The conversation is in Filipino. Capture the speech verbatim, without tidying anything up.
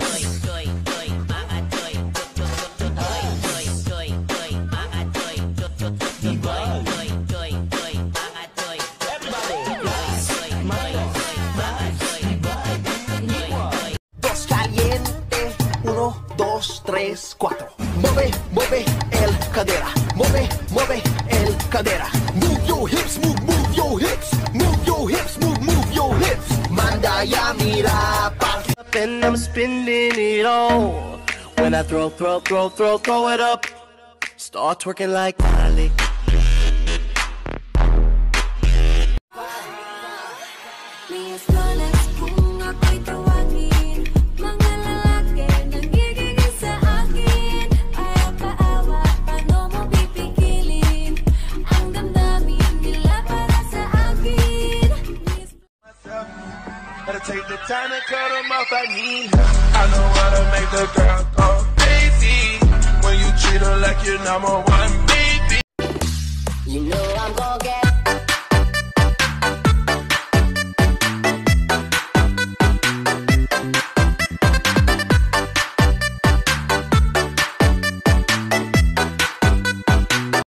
Dos caliente, uno, dos, tres, cuatro. Mueve, mueve el cadera, mueve, mueve el cadera. Move your hips, move, move your hips, move your hips, move, move your hips. Manda ya mira pa. And I'm spinning it all. When I throw, throw, throw, throw, throw it up, start twerking like Miley. Take the time to cut them off, I need her. I know how to make the girl go crazy when you treat her like your number one baby. You know I'm gonna get